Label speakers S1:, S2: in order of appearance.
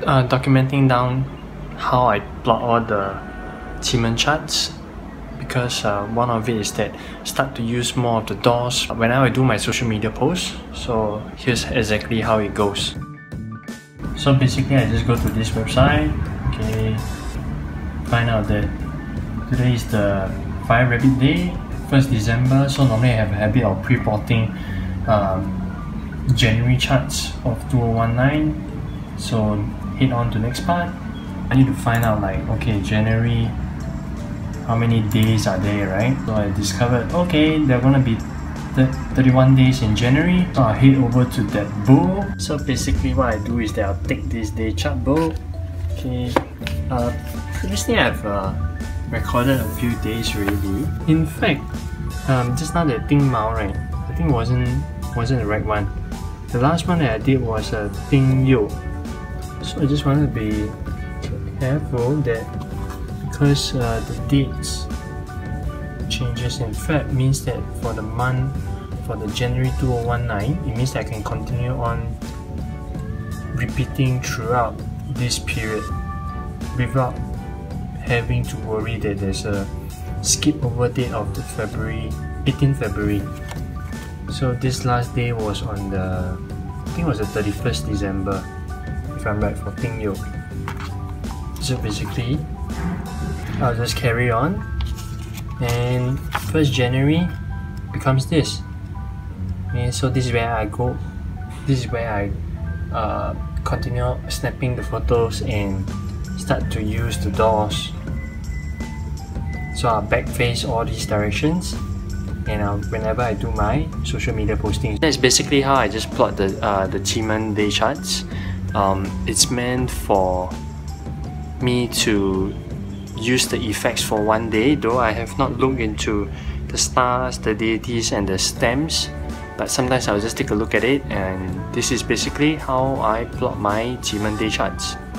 S1: documenting down how I plot all the Qimen charts, because one of it is that start to use more of the doors whenever I do my social media posts. So here's exactly how it goes. So basically I just go to this website, okay, find out that today is the Fire Rabbit Day, 1st December, so normally I have a habit of pre-plotting January charts of 2019. So head on to next part. I need to find out like, okay, January, how many days are there, right? So I discovered, okay, there are gonna be 31 days in January. So I'll head over to that book. So basically what I do is that I'll take this day chart book. Okay, previously I've recorded a few days already. In fact, just now that Ding Mao, right? I think wasn't the right one. The last one that I did was Ding Yo. So I just want to be careful that because the dates changes in Feb means that for the month, for the January 2019, it means that I can continue on repeating throughout this period without having to worry that there's a skip over date of the 18th February. So this last day was on the, I think it was the 31st December, if I'm right, for Ping Yo. So basically, I'll just carry on, and 1st January becomes this. Okay, so this is where I go. This is where I continue snapping the photos and start to use the doors. So I'll back face all these directions, and whenever I do my social media posting. That's basically how I just plot the Qimen day charts. It's meant for me to use the effects for one day, though I have not looked into the stars, the deities and the stems, but sometimes I'll just take a look at it, and this is basically how I plot my Qimen day charts.